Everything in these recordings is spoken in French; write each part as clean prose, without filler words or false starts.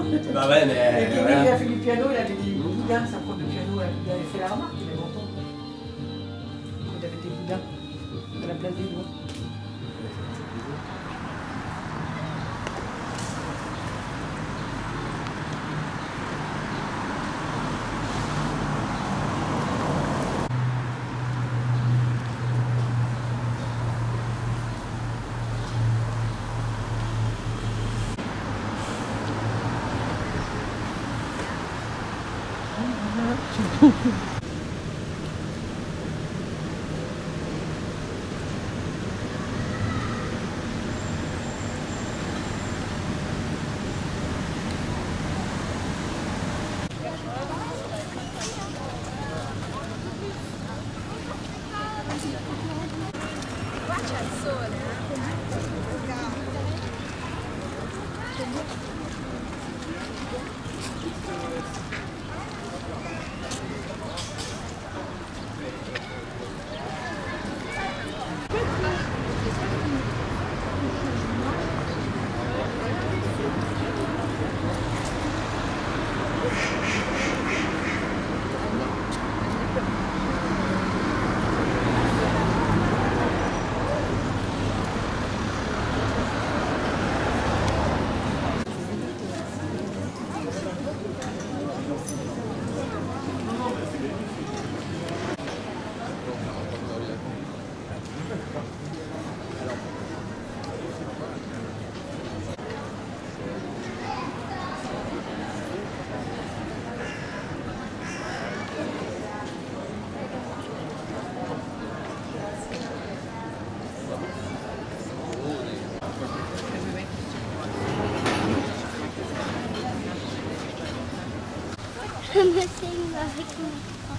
Bah ouais, mais. Et voilà. Il a fait du piano, il avait des boudins, sa prof de piano, il avait fait la remarque, il avait entendu. Il avait des boudins à la place des doigts. Je me saigne avec mon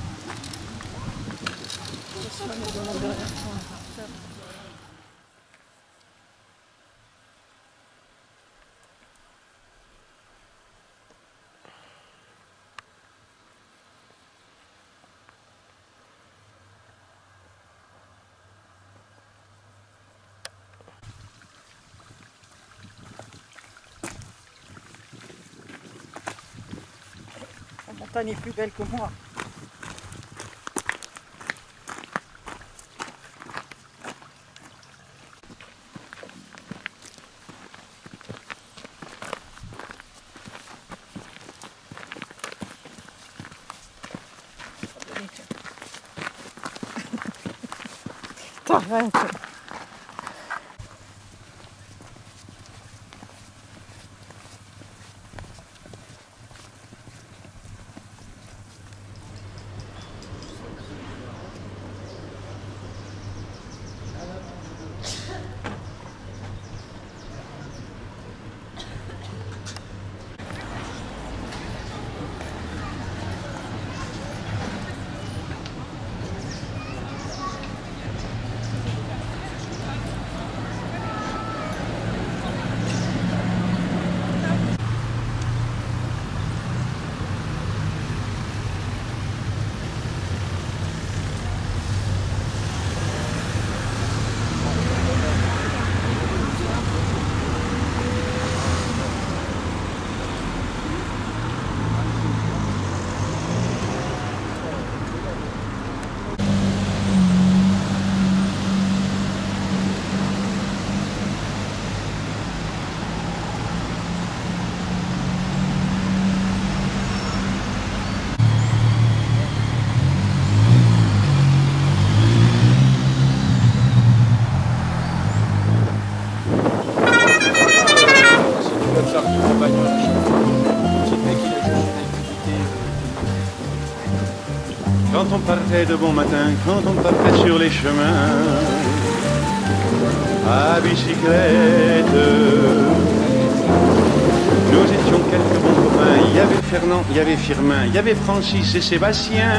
La montagne est plus belle que moi. T'arrêtes. Quand on partait de bon matin, quand on partait sur les chemins à bicyclette, nous étions quelques bons copains. Il y avait Fernand, il y avait Firmin, il y avait Francis et Sébastien,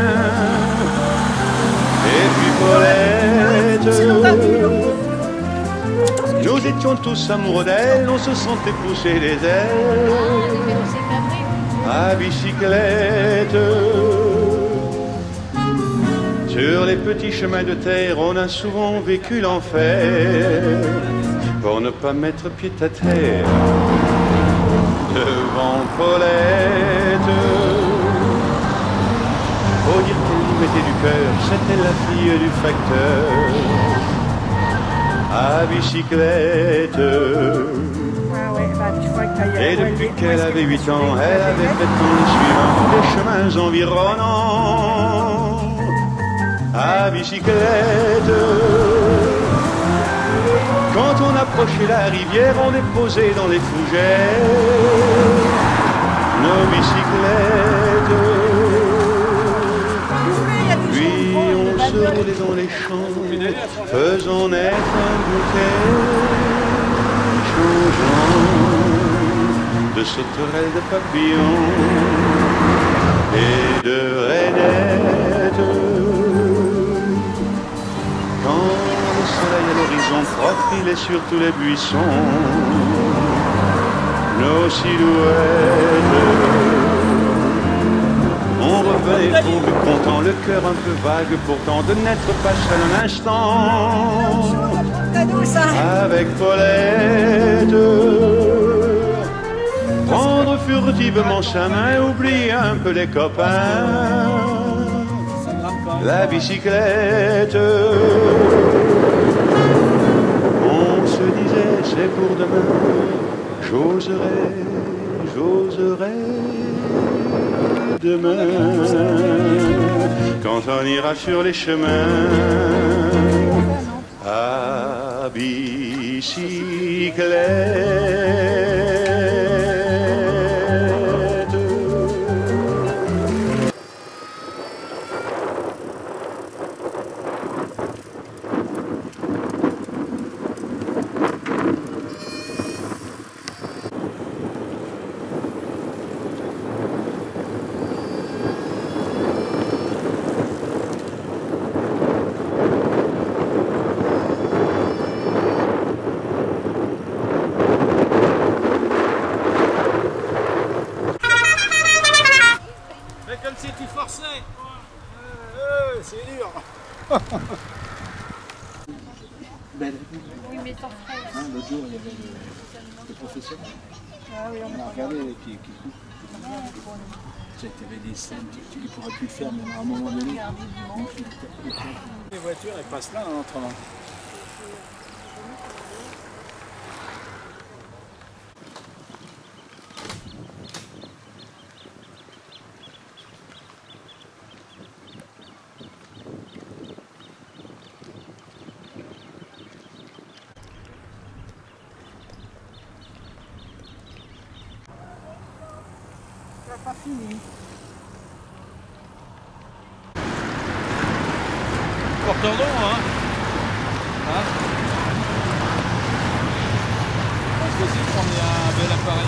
et puis Paulette. Nous étions tous amoureux d'elle, on se sentait pousser les ailes à bicyclette. Sur les petits chemins de terre, on a souvent vécu l'enfer pour ne pas mettre pied à terre. devant Paulette. Faut dire qu'elle y mettait du cœur, c'était la fille du facteur à bicyclette. Ah ouais, bah, tu vois que t'as Et depuis qu'elle avait 8 ans, elle avait fait en les suivant des chemins environnants à bicyclette. Quand on approchait la rivière, on déposait dans les fougères nos bicyclettes. Puis on se roulait dans les champs, faisant naître un bouquet changeant de sauterelles, de papillons et de rainettes. Quand le soleil à l'horizon profilait sur tous les buissons nos silhouettes, on revenait pour plus content, le cœur un peu vague pourtant de n'être pas seul un instant avec Paulette. Prendre furtivement sa main, oublier un peu les copains, la bicyclette. On se disait c'est pour demain, j'oserai demain, quand on ira sur les chemins à bicyclette. Comme si tu forçais. C'est dur. Oui, mais ton frère. L'autre jour, il y avait le professeur. On a regardé qui coupe. Tu avais des scènes, tu ne pourrais plus le faire, mais à un moment donné. Les voitures, elles passent là en entrant. Pas fini. Porteur d'eau, hein? Parce que si on est un bel appareil.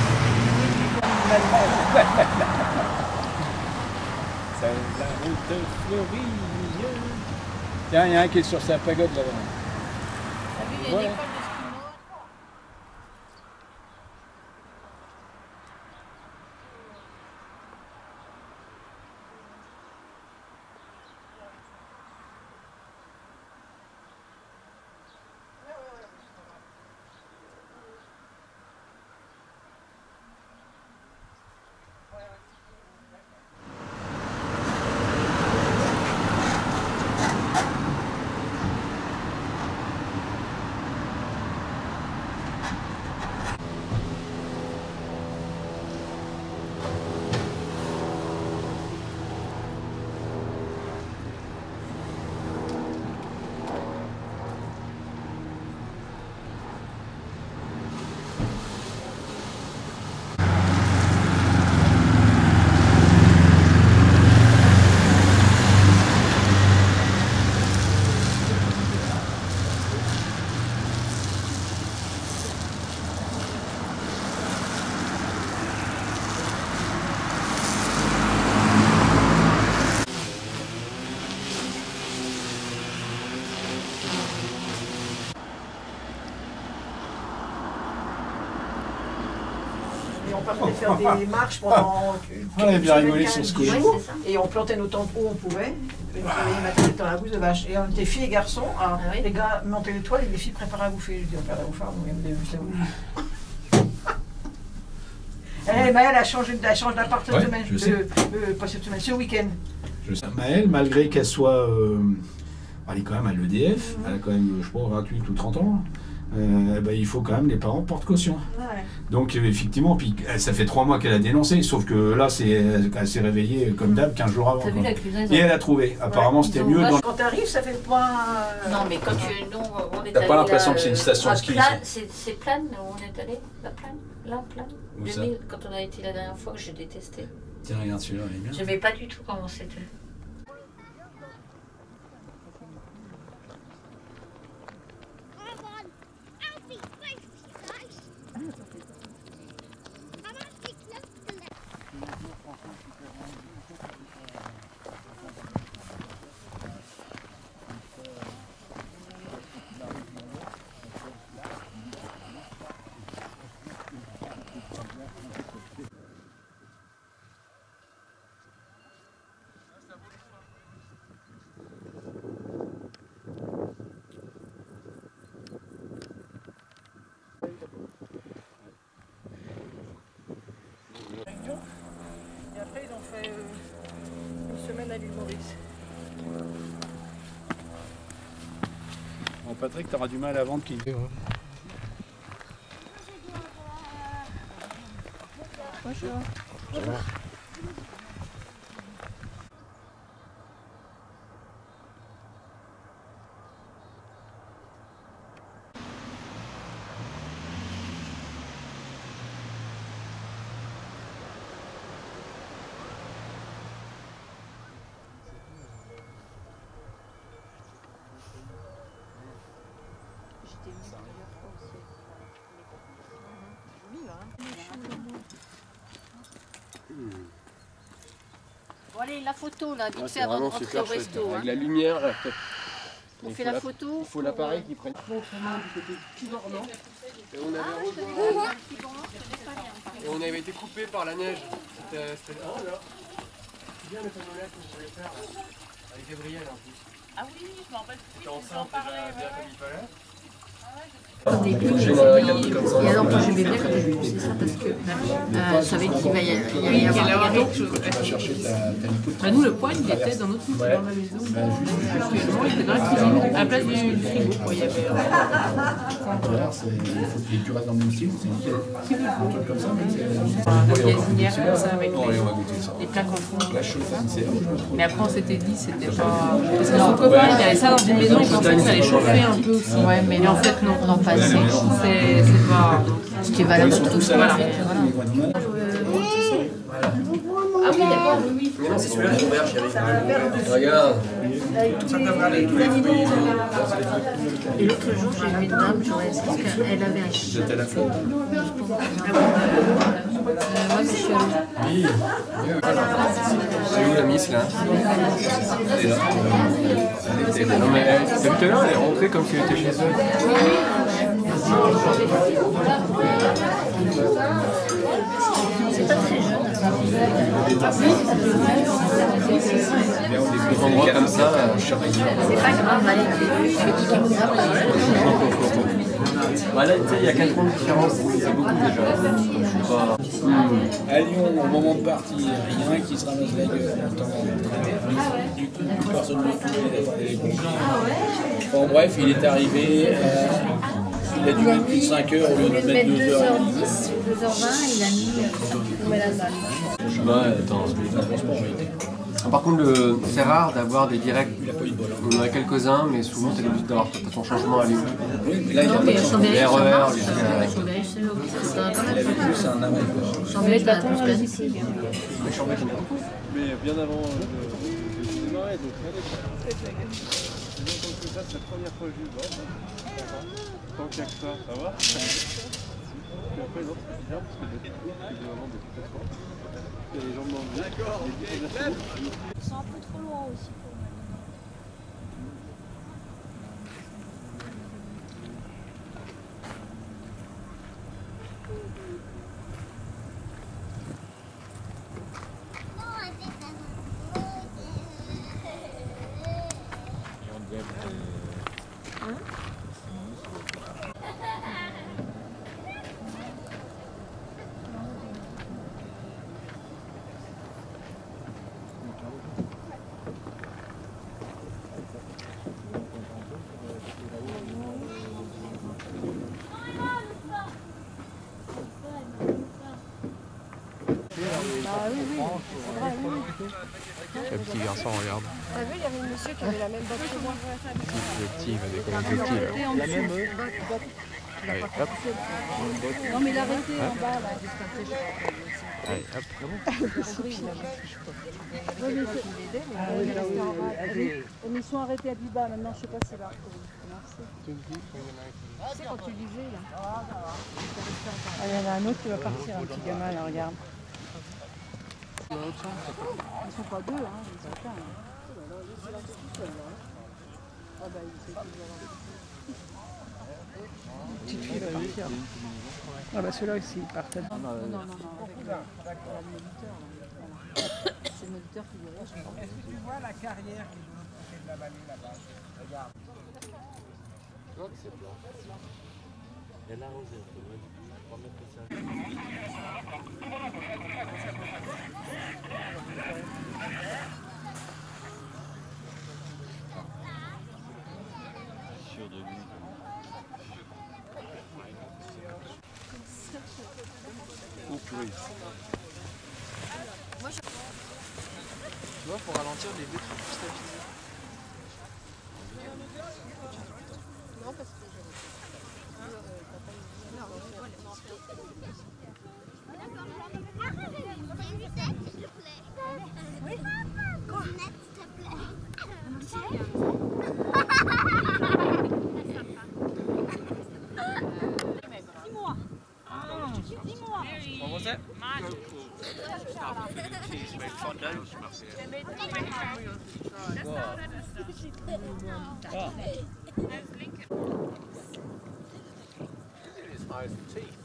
C'est la route fleurie. Tiens, il y a un qui est sur sa pagode là-bas. T'as vu, il y a une école de ski. Et on partait faire des marches pendant On avait bien rigolé sur ce coup. jours, et on plantait nos tentes où on pouvait. Le réveil matin, dans la bouse de vache. Et on était filles et garçons. Alors, les gars montaient les toiles et les filles préparaient à bouffer. Je dis, on perd à bouffer, on vient de bouffer. Maëlle a changé d'appart cette semaine. Je sais. Pas cette semaine, ce week-end. Je sais. Maëlle, malgré qu'elle soit... elle est quand même à l'EDF, elle a quand même, je sais pas, 28 ou 30 ans. Il faut quand même, les parents portent caution. Ouais. Donc effectivement, puis ça fait 3 mois qu'elle a dénoncé, sauf que là, elle s'est réveillée comme d'hab 15 jours avant. T'as vu la cuisine, Et elle a trouvé. Apparemment, c'était mieux dans... Quand t'arrives, ça fait pas... Non, mais quand nous, on est T'as allé pas l'impression là, que c'est une station de à ski, Plane, c'est Plane où on est allé? La Plane? Là, Plane? Où ça? 2000, quand on a été la dernière fois, que j'ai détesté. Tiens, regarde celui-là, il est bien. J'aimais pas du tout comment c'était. Et après, ils ont fait une semaine à l'île Maurice. Bon, Patrick, t'auras du mal à vendre qu'il... Bonjour. Bon allez, la photo là, vite fait avant de rentrer au resto. Avec la lumière, On fait la photo. il faut l'appareil qui prenne. Et on avait été coupé par la neige. C'était oh là. C'est bien les pommettes que je voulais faire là. Avec Gabriel en plus. Ah oui, je m'en rappelle plus. T'es enceinte déjà bien comme il fallait. Et alors moi j'aimais bien quand elle faisait ça parce que je savais qu'il va y avoir quelque chose. Nous, le poêle, il était dans notre dans la maison. Actuellement, il était dans la cuisine, à la place du frigo. Il y avait Tu restes dans le même style, c'est nickel. Un truc comme ça, une gazinière comme ça avec on va goûter ça. les plaques en fond. La chauffe, c'est... Mais après, on s'était dit, c'était pas. Parce que son copain, il avait ça dans une maison, il pensait que ça allait chauffer un peu aussi. Ouais, mais en fait, non. Non, pas assez. C'est pas. Ce qui est valable pour tout ça. Voilà. Ah oui, d'accord, oui. Non, c'est celui-là, ton verre, chérie. Regarde. Ça devrait aller tous les fruits. Et l'autre jour, j'ai vu une dame, parce qu'elle avait un chien. C'était la flotte. Moi, je suis allée. C'est où la miss là? Non mais t'as vu tout à l'heure, elle est rentrée comme si elle était chez elle. C'est pas très jeune. Des endroits comme ça. C'est pas grave, allez, Voilà, tu sais, il y a 4 ans de différence, c'est beaucoup déjà. À Lyon, au moment de partir, il y en a un qui se ramasse la gueule. Du coup, personne ne veut tout les pompiers. Bon, bref, il est arrivé, il a duré plus de 5 heures au lieu de mettre 2h10 2h10 ou 2h20, il a mis Ouais, attends. Par contre, c'est rare d'avoir des directs. On en a quelques-uns, mais souvent, tu es obligé d'avoir ton changement à lui. Oui, mais là, il a pas de mais changement. Chambéry, ça RER, marche. jusqu'à- Ça va quand même plus. C'est un amas. Chambéry, t'as plus quasi. Mais Chambéry, il y en a beaucoup. Mais bien avant de démarrer, donc allez. Comme tout ça, c'est la première fois que je le vois. Tant qu'il y a que ça va. Puis après, l'autre, c'est bien parce que j'ai vraiment des petites fois. Il y a les jambes dans le vide. D'accord, Ils sont un peu trop loin aussi. Le petit garçon, regarde. T'as vu, il y avait un monsieur qui avait la même botte que moi. Le petit, il va décoller le petit là. La même Allez, hop. Non, mais il a arrêté Hein? en bas, là. Allez, hop. Ils sont arrêtés à Biba, maintenant je sais pas si là. Tu sais quand tu disais là. Il y en a un autre qui va partir, un petit gamin là, regarde. Ils sont pas deux, hein, ils sont qu'un. Ah bah il sait petite fille va partir. Ah bah ceux-là aussi ils partent. Non, non, non, avec le moniteur. C'est le moniteur qui est là, je pense. Tu vois la carrière qui est de l'autre côté de la vallée là-bas. Regarde. Tu vois que c'est blanc. Elle a arrosé un peu. On va mettre ça. Sûr de lui. Oh purée. Tu vois, pour ralentir, les deux sont plus stabilisés. Non, parce que Oui. Cornette, s'il te plaît. Dis-moi. Dis-moi. What was that? His eyes and teeth.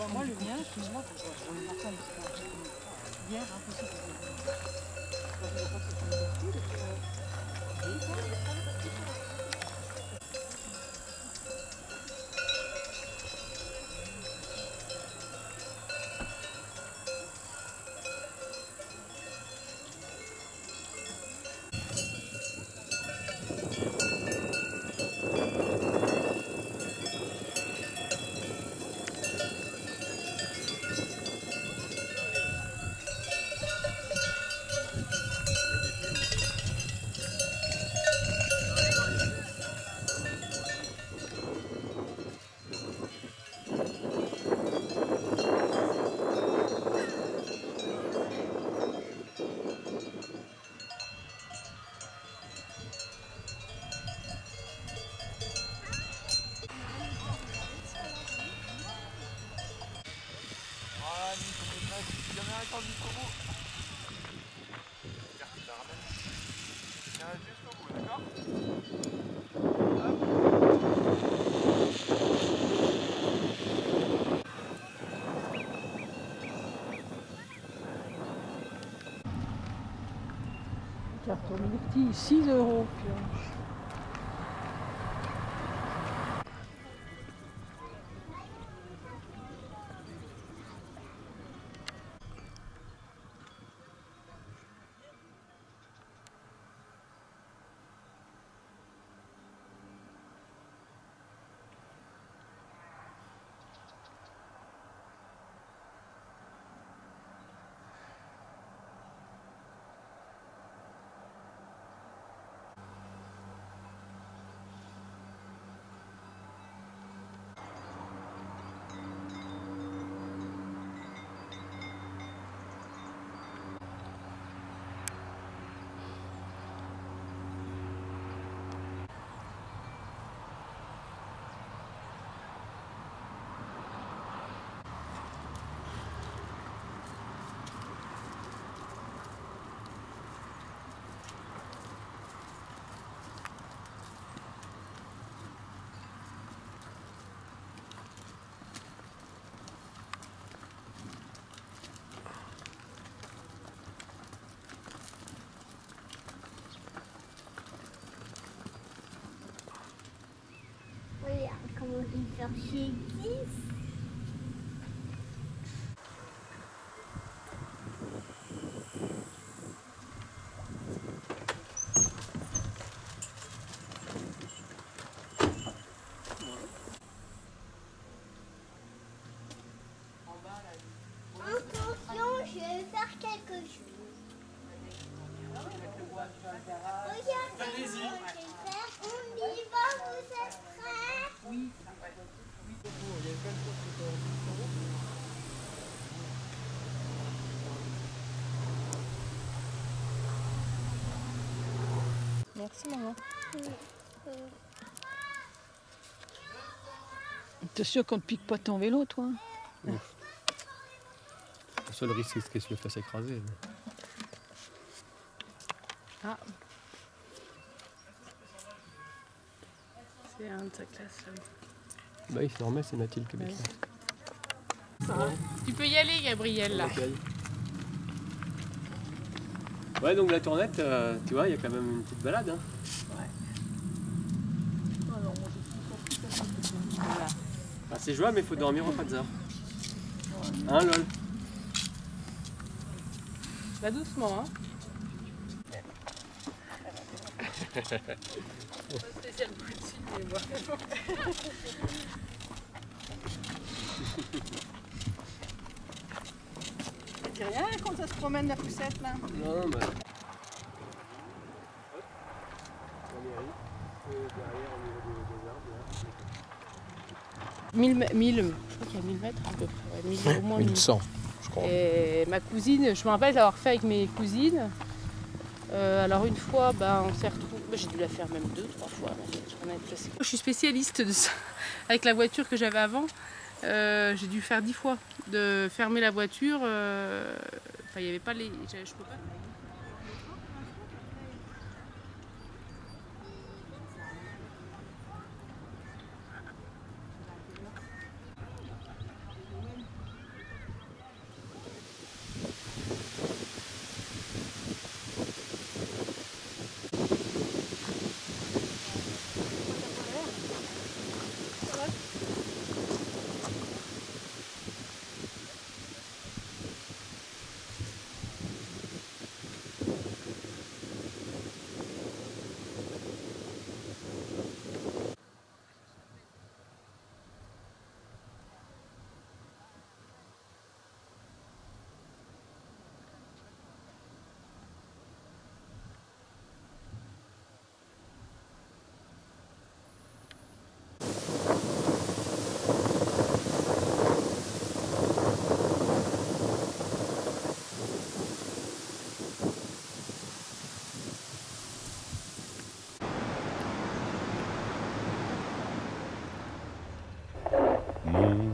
Moi, le mien, excuse-moi, on est ensemble. Hier, impossible. Carton Milky, 6 €. Regarde comment il fait chier 10. Attention, je vais faire quelque chose. Regardez comment je vais faire. On y va, vous êtes prêts? Oui. Merci maman. T'es sûr qu'on ne pique pas ton vélo, toi? Le seul risque, c'est qu'il se le fasse écraser. Ah. C'est un de sa classe là. Bah oui, c'est normal, c'est Mathilde qui est Ça va. Tu peux y aller, Gabriel, là. Ouais, donc la tournette, tu vois, il y a quand même une petite balade. Hein. Ouais. Voilà. Bah, c'est jouable, mais il faut dormir au Fazar. Hein, lol? Va doucement, hein. Spécial petit, mais bon. C'est rien quand ça se promène la poussette là. Non, bah. Je crois qu'il y a 1000 mètres à peu près, ouais, au moins 1100, je crois. Et ma cousine, je me rappelle d'avoir fait avec mes cousines. Alors une fois, ben, on s'est retrouvés, j'ai dû la faire même 2-3 fois. Je suis spécialiste de ça. Avec la voiture que j'avais avant, j'ai dû faire 10 fois de fermer la voiture. Enfin, il n'y avait pas les... Je peux pas...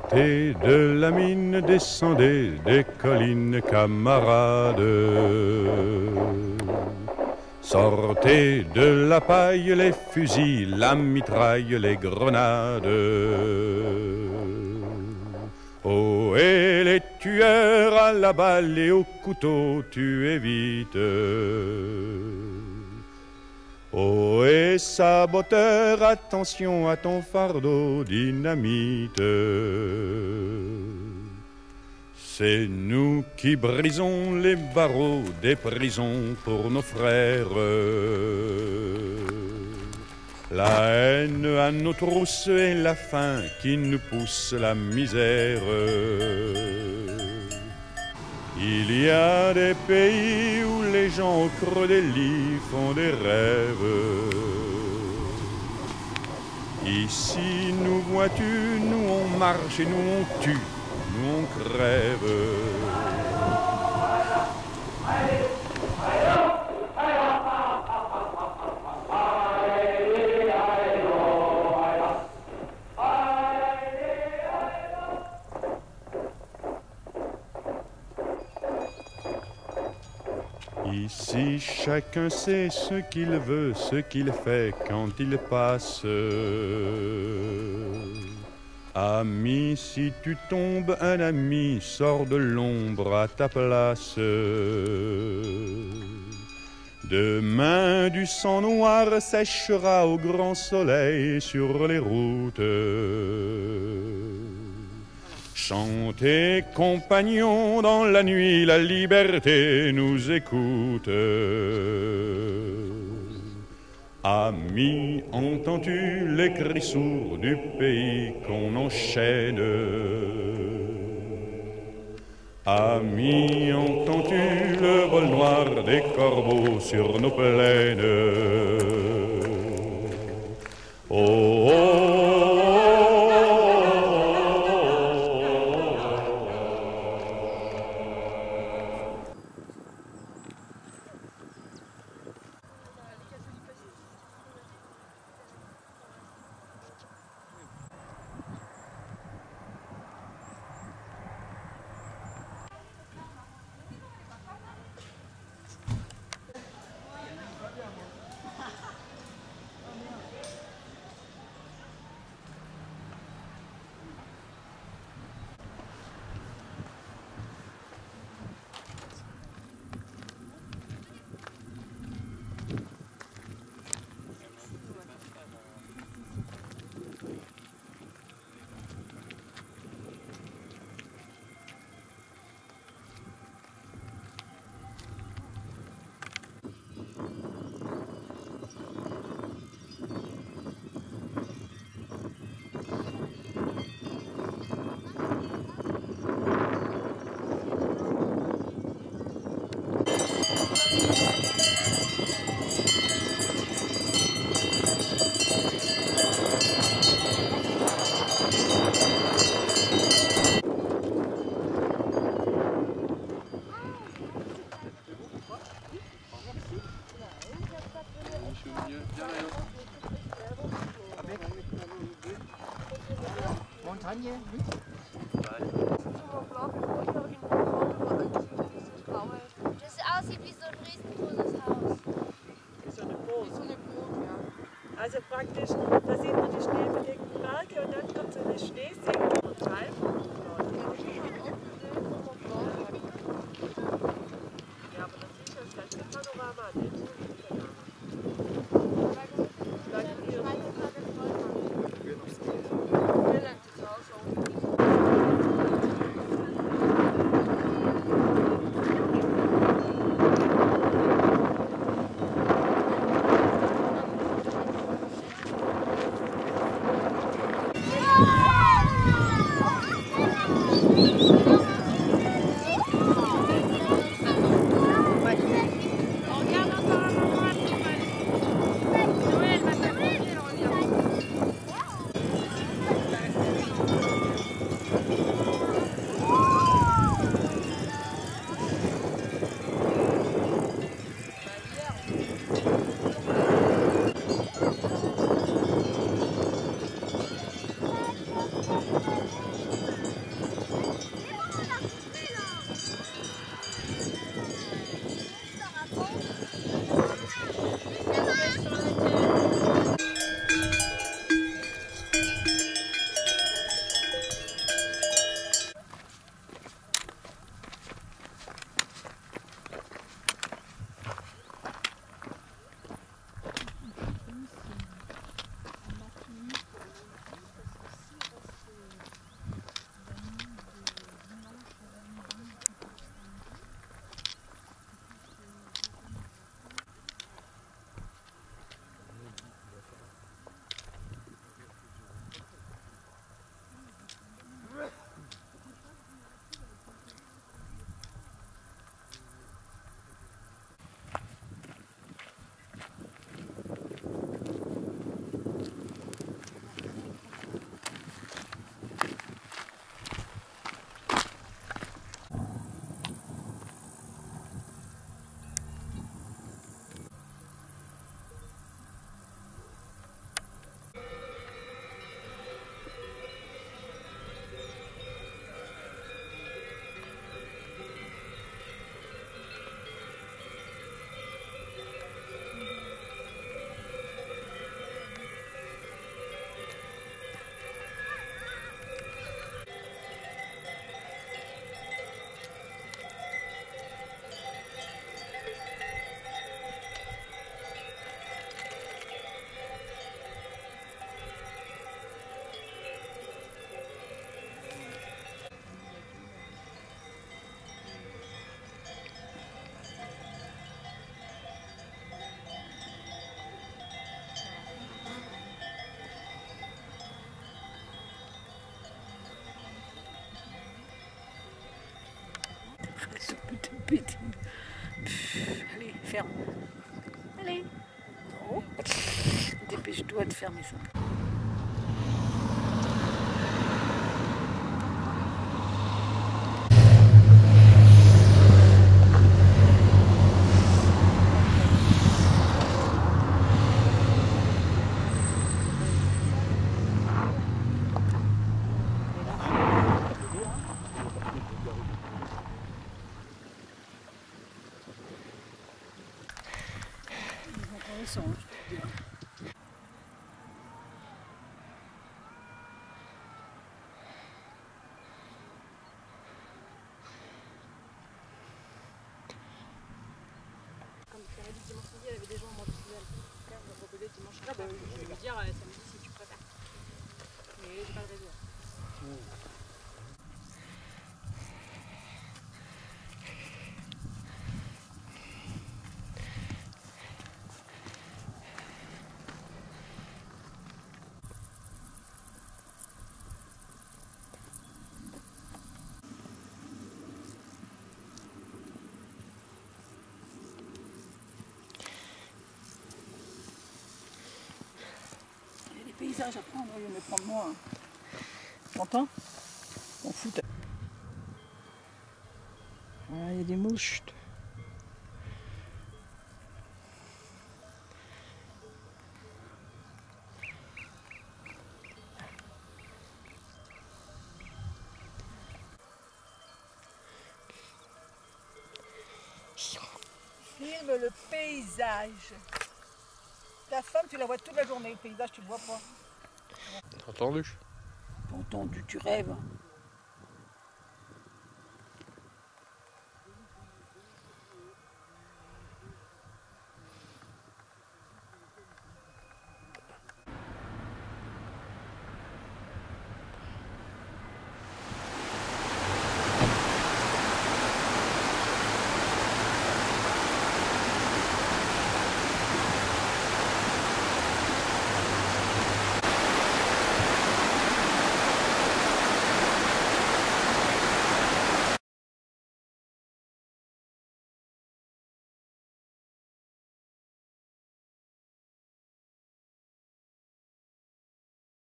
Montez de la mine, descendez des collines, camarades. Sortez de la paille les fusils, la mitraille, les grenades. Oh, et les tueurs à la balle et au couteau, tuez vite. Oh, et saboteur, attention à ton fardeau, dynamite. C'est nous qui brisons les barreaux des prisons pour nos frères. La haine à nos trousses et la faim qui nous pousse la misère. Il y a des pays où les gens au creux des lits font des rêves. Ici, nous vois-tu, nous on marche et nous on tue, nous on crève. Ici, chacun sait ce qu'il veut, ce qu'il fait quand il passe. Ami, si tu tombes, un ami sort de l'ombre à ta place. Demain, du sang noir séchera au grand soleil sur les routes. Chantez, compagnons, dans la nuit, la liberté nous écoute. Amis, entends-tu les cris sourds du pays qu'on enchaîne? Amis, entends-tu le vol noir des corbeaux sur nos plaines? Oh, oh. Montagne, oui. Das aussieht wie so ein riesengroßes Haus. Wie so eine Burg. Wie so eine Burg, ja. Also praktisch, da sieht man die schneebedeckten Berge und dann kommt so eine Schneesenke und Tal. Ja, aber das ist ja das ganze Panorama. Ça peut te péter. Allez, ferme. Allez. Oh. Dépêche-toi de fermer ça. Comme tu avais dit dimanche midi, elle avait des gens en manche finale. Elle m'a proposé dimanche soir. Je vais lui dire samedi si tu préfères. Mais j'ai pas de réseau. Paysage à prendre, il me prendre moi. T'entends? On fout. Ah, il y a des mouches. Filme le paysage. Ta femme, tu la vois toute la journée, le paysage, tu le vois pas. T'as entendu? Entendu, tu rêves.